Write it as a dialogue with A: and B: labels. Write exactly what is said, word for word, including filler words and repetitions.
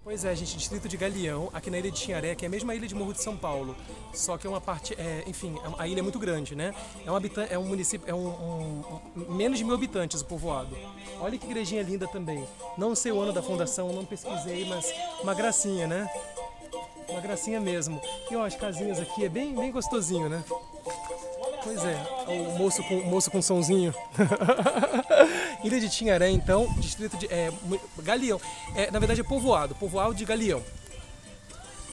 A: Pois é, gente, distrito de Galeão, aqui na ilha de Tinharé, que é a mesma ilha de Morro de São Paulo, só que é uma parte, é, enfim, a ilha é muito grande, né? É um, habitan é um município, é um, um, um- menos de mil habitantes o povoado. Olha que igrejinha linda também. Não sei o ano da fundação, não pesquisei, mas uma gracinha, né? Uma gracinha mesmo. E ó, as casinhas aqui é bem, bem gostosinho, né? Pois é, o moço com, o moço com sonzinho. Ilha de Tinharé, então, distrito de é, Galeão. É, na verdade é povoado, povoado de Galeão.